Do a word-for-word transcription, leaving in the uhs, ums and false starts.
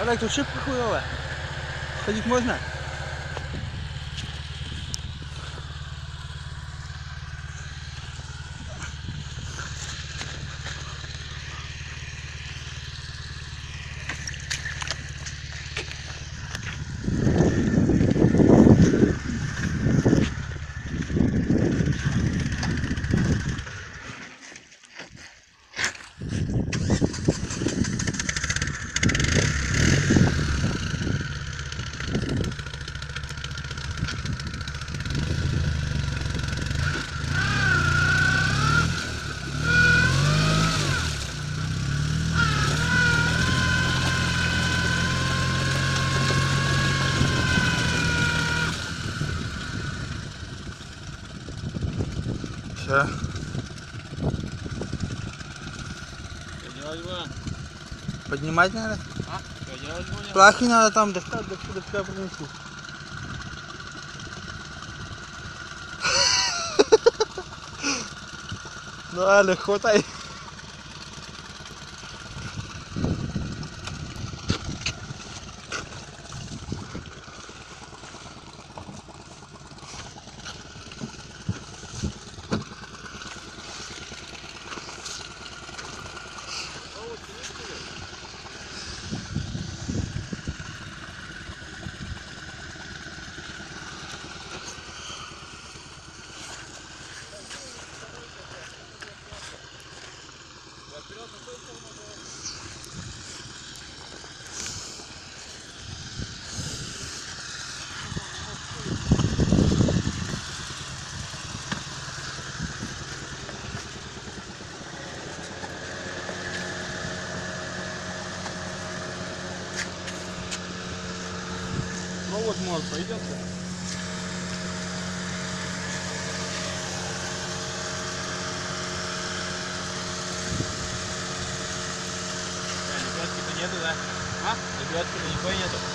Так, тут шибко хуёво. Ходить можно? Все. Что делать будем? Поднимать надо? А? Что делать будем? Плахи надо там достать, до сюда тебя принесу. Ну ладно, хватай. Провод может пойдет. Лебедки-то нету, да? А? Лебедки-то никакой нету.